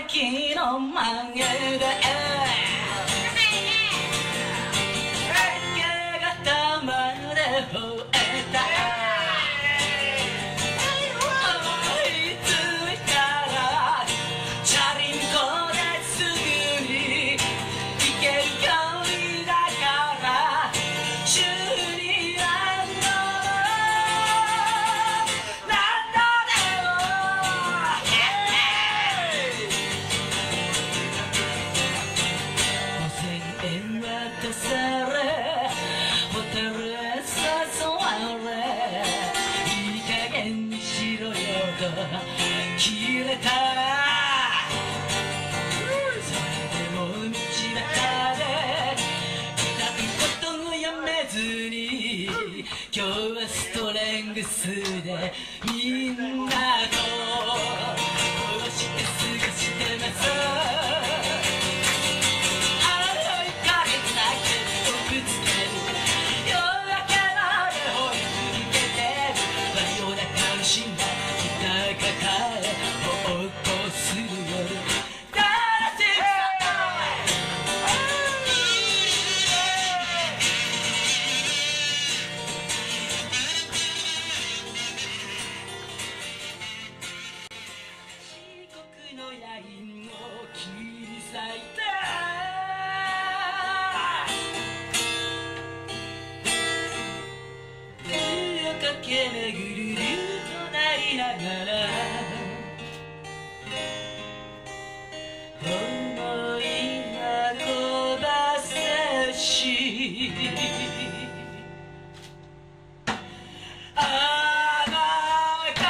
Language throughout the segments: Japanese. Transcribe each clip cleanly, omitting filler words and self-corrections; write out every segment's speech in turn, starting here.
駅の前で明け方まで吠えた追いついたらチャリンコですぐに行ける距離だから週に何度何度でも5000円渡されホテルへ誘われいい加減にしろよと切れたそれでも道端で歌うことをやめずに今日はストレングスでみんなとこうして過ごしてます1ヶ月だけ僕つける夜明けまで追い続けてる真夜中の死んだ歌抱えぼーっとする夜だらしさ四国の夜莺を切り裂いた冬を駆け巡る竜となりながら思い運ばせしあなた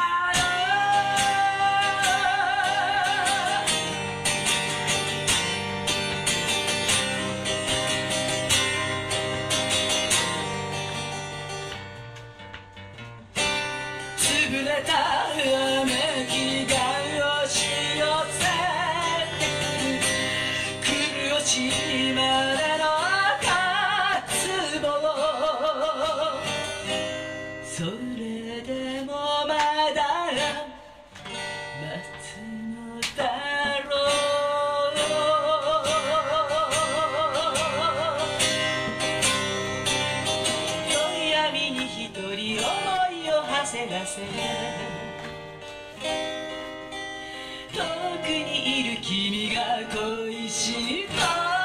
潰れた雨季が押し寄せてくる苦しいまでの渇望それでもまだ待つのだろう夜闇に一人思いを馳せらせ遠くにいる君が恋しいと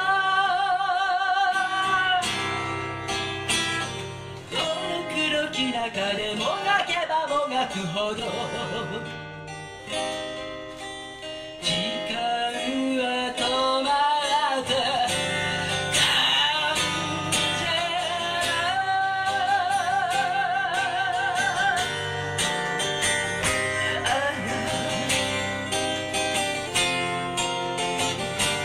黒き中でもがけばもがくほど時間は止まって感じる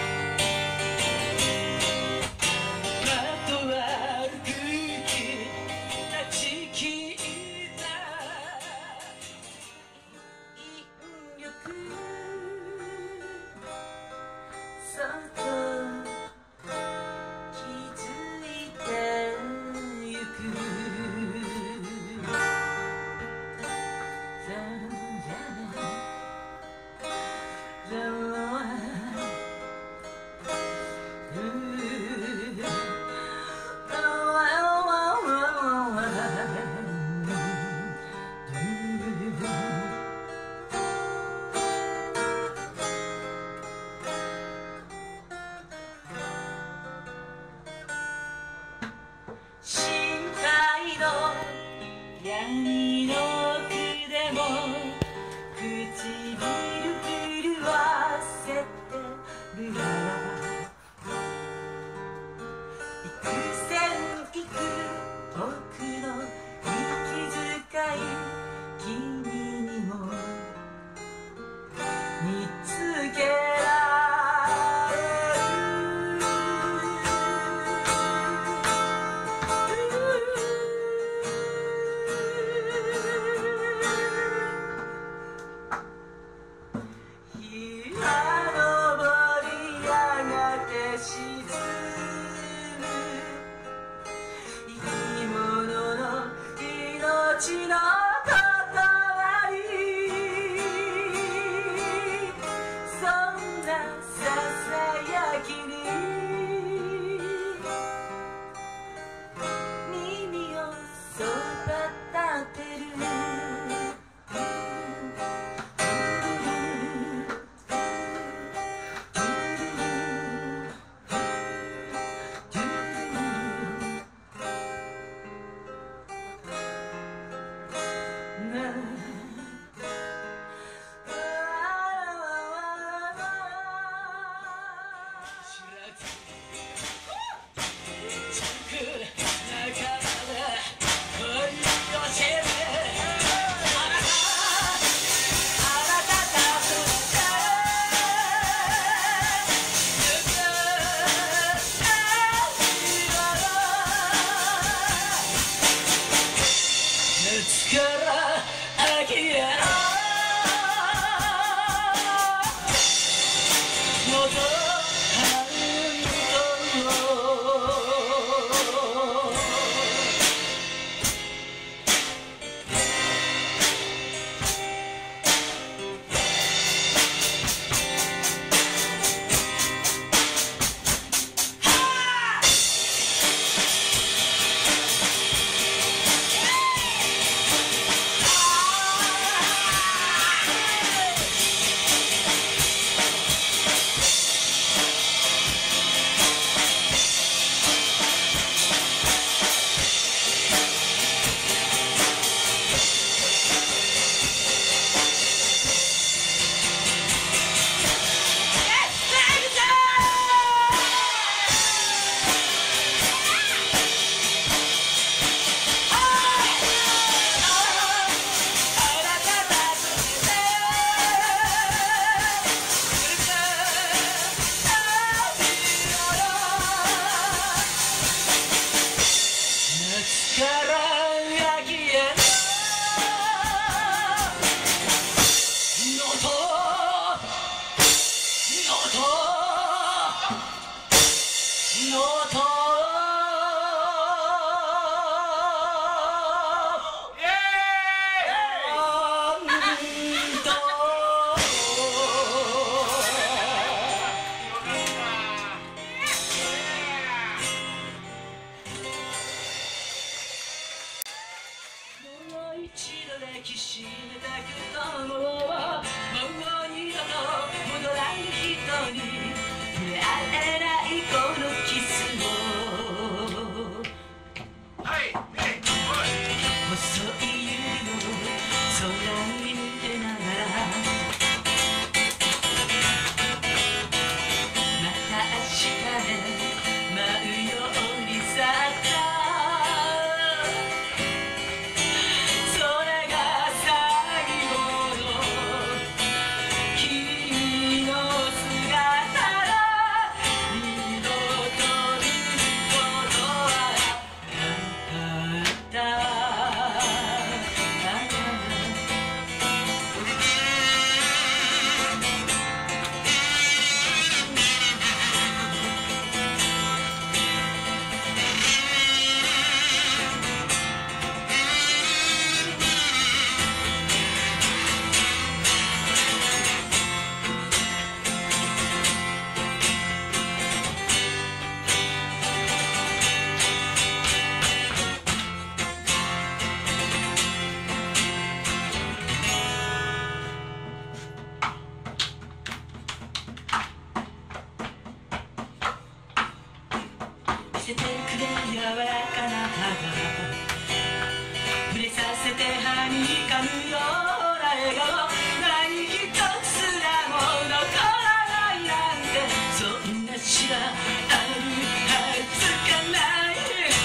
せてくれ柔らかな歯が触れさせてはにかむような笑顔何一つすらも残らないなんてそんな知らあるはずがない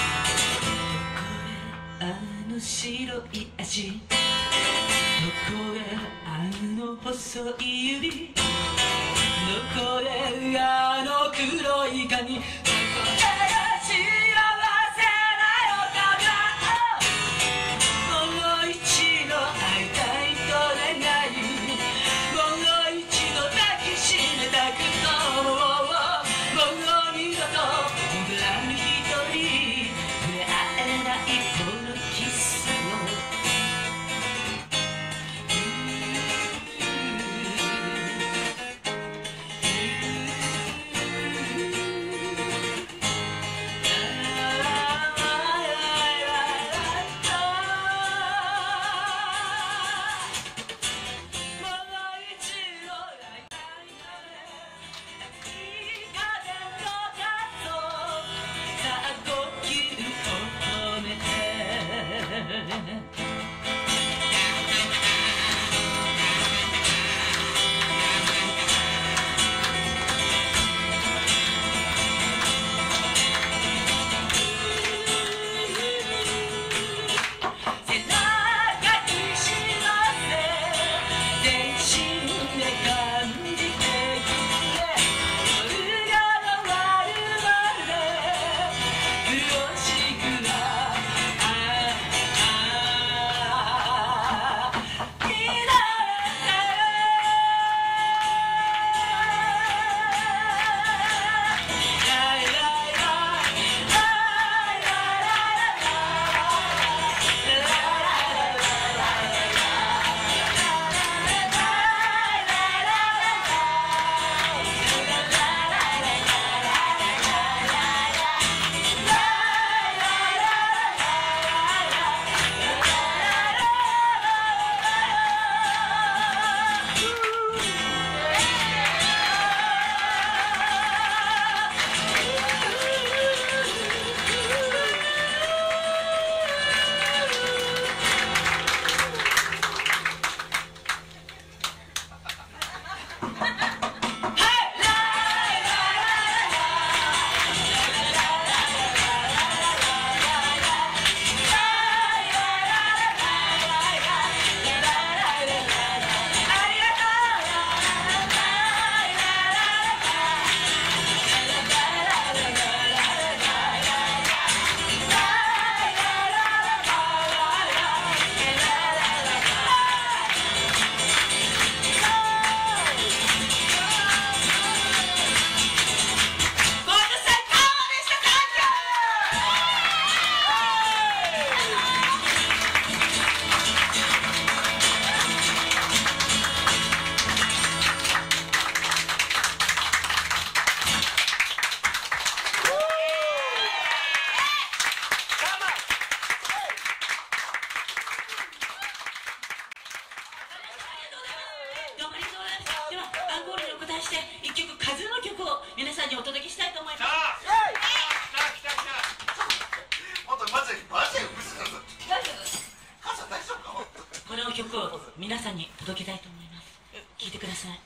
どこへあの白い足どこへあの細い指どこへあの黒い髪どこへ幸せな予感がもう一度会いたいと願いもう一度抱きしめたくと思うもう二度と戻らぬ一人触れ合えないこのキスを一曲カズの曲を皆さんにお届けしたいと思います。この曲を皆さんに届けたいと思います。聴いてください。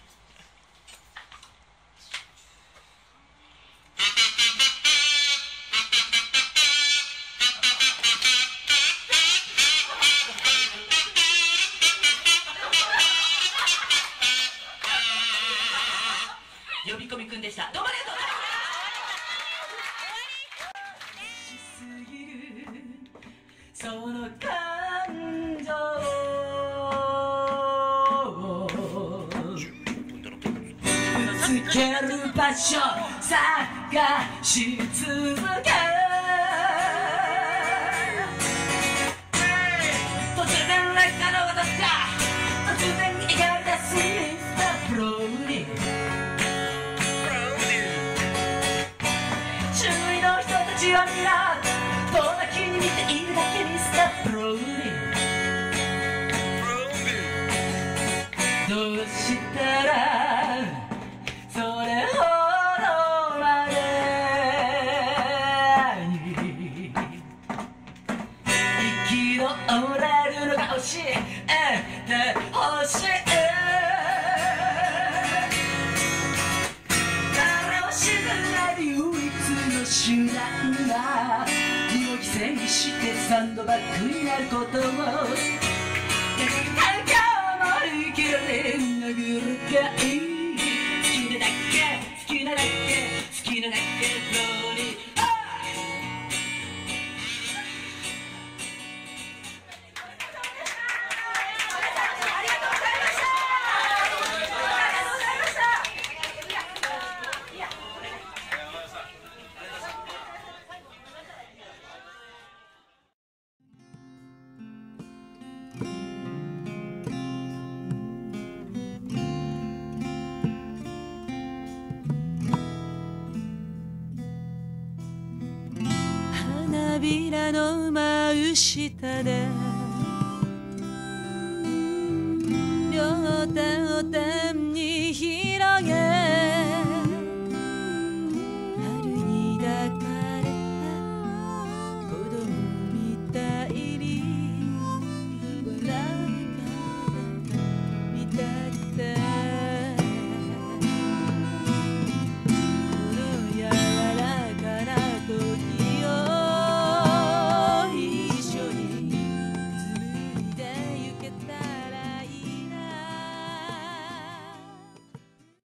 呼び込みくんでした。どうもありがとうございます。その感情をぶつける場所探し続け突然落下の渡った突然描いたスイートブローニー周囲の人たちは皆遠巻きに見ているだけにスタブローニーどうしたらそれほどまで集団が身を犠牲にしてサンドバッグになることを今日も生きられんのぐるかい好きなだけ好きなだけ好きなだけローリー花びらの真下で両手を